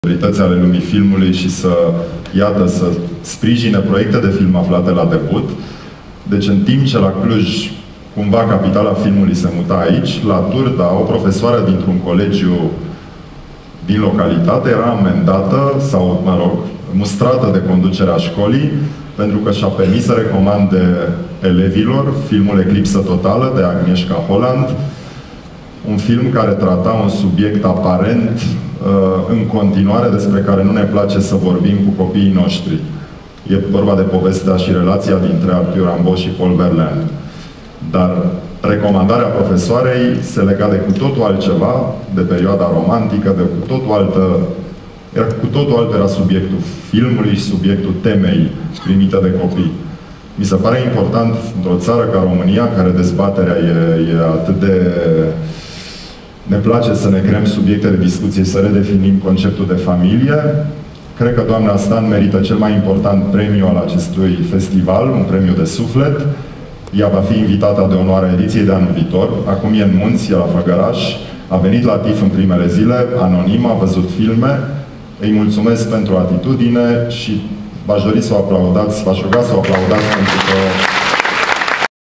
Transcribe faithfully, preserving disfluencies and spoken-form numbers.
celebrități ale lumii filmului și să, iată, să sprijine proiecte de film aflate la debut. Deci, în timp ce la Cluj, cumva, capitala filmului se muta aici, la Turda, o profesoară dintr-un colegiu din localitate era amendată, sau, mă rog, mustrată de conducerea școlii, pentru că și-a permis să recomande elevilor filmul Eclipsă Totală de Agnieszka Holland, un film care trata un subiect aparent în continuare despre care nu ne place să vorbim cu copiii noștri. E vorba de povestea și relația dintre Arthur Rimbaud și Paul Verlaine. Dar recomandarea profesoarei se lega de cu totul altceva, de perioada romantică, de cu totul altă... Era, cu totul alt era subiectul filmului și subiectul temei primite de copii. Mi se pare important, într-o țară ca România, în care dezbaterea e, e atât de... Ne place să ne creăm subiecte de discuție, să redefinim conceptul de familie. Cred că doamna Stan merită cel mai important premiu al acestui festival, un premiu de suflet. Ea va fi invitată de onoare a ediției de anul viitor. Acum e în Munți, e la Făgăraș. A venit la TIFF în primele zile, anonim, a văzut filme. Îi mulțumesc pentru atitudine și v-aș dori să o aplaudați, v-aș ruga să o aplaudați pentru că